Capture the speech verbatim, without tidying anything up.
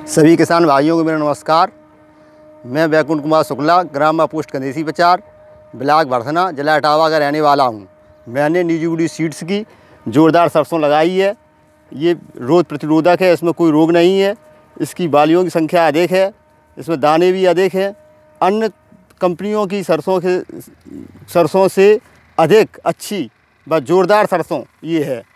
सभी किसान भाइयों को मेरा नमस्कार। मैं वैकुंठ कुमार शुक्ला, ग्राम पोस्ट कंदेसी प्रचार, ब्लॉक भरथना, जिला इटावा का रहने वाला हूँ। मैंने निजी सीड्स की जोरदार सरसों लगाई है। ये रोग प्रतिरोधक है, इसमें कोई रोग नहीं है, इसकी बालियों की संख्या अधिक है, इसमें दाने भी अधिक हैं। अन्य कंपनियों की सरसों के सरसों से अधिक अच्छी व जोरदार सरसों ये है।